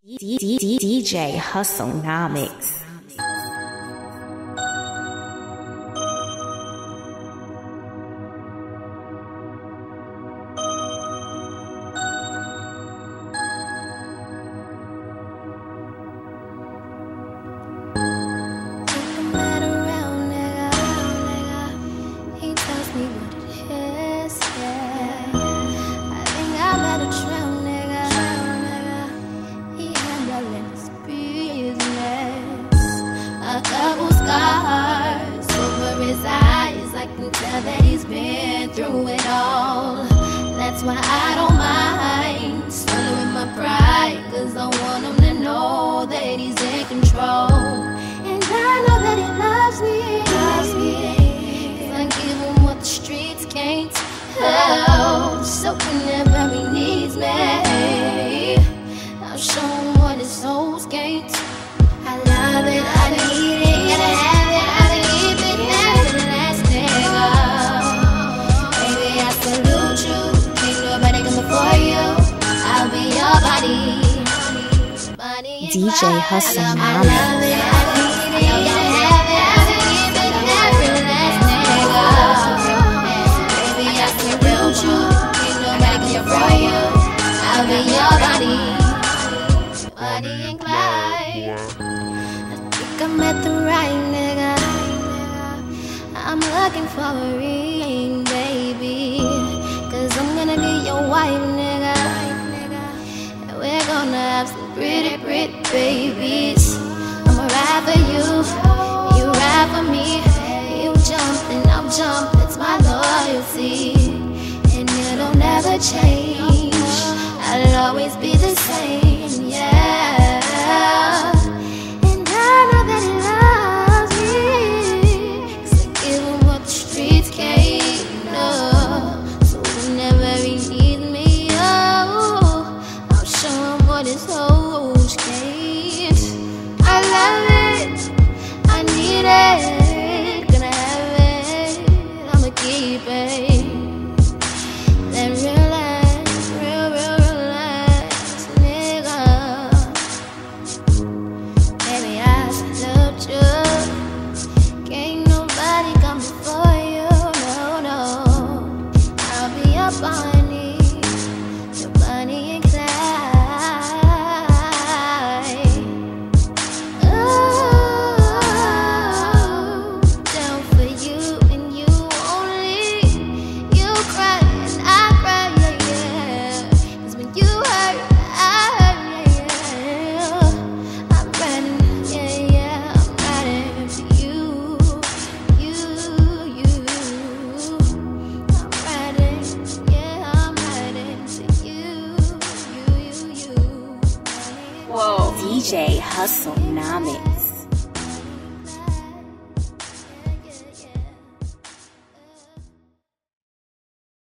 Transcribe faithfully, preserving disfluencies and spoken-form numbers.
D J Hustlenomics. That he's been through it all. That's why I don't mind swallowing my pride, cause I want him to know that he's in control. And I know that he loves me, loves me, cause I give him what the streets can't help. So whenever he needs me, I'll show him what his souls can't. I love it, I need it, gotta have it, I believe it, never last nigga. Baby, I salute you, ain't nobody coming for you. I'll be your body, body D J Hustlenomics. I love it, I need it, gotta have it, I believe it, never last nigga. Baby, I salute you, ain't nobody coming for you. I'll be your body, body and Clyde. I met the right nigga. I'm looking for a ring, baby, cause I'm gonna be your wife, nigga. And we're gonna have some pretty, pretty babies. I'ma ride for you, you ride for me. You jump and I'll jump, that's my loyalty. And it'll never change, I'll always be the same, yeah. D J Hustlenomics.